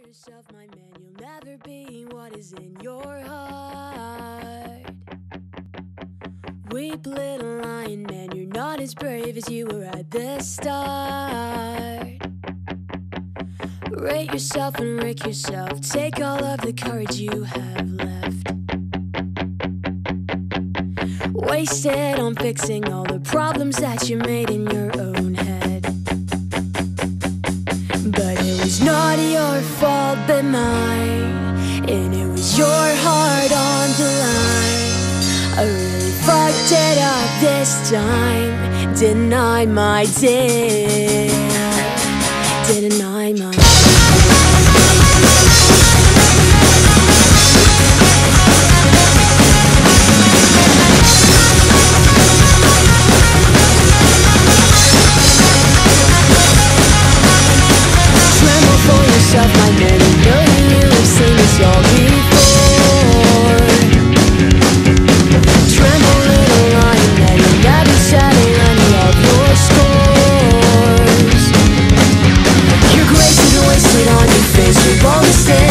yourself, my man, you'll never be what is in your heart. Weep, little lion man, you're not as brave as you were at the start. Rate yourself and wreck yourself, take all of the courage you have left. Waste it on fixing all the problems that you made in your own head. But it was not your fault but mine, and it was your heart on the line. I really fucked it up this time. Didn't I, my dear? Didn't I, my yourself, my man, you know you have seen this all before. Tremble, little lion, that you'll never settle any of your scores. Your grace is wasted on your face with all the sin